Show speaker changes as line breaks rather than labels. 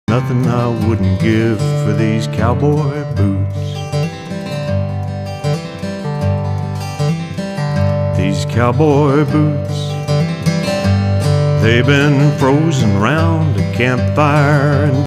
Nothing I wouldn't give for these cowboy boots. These cowboy boots, they've been frozen round a campfire and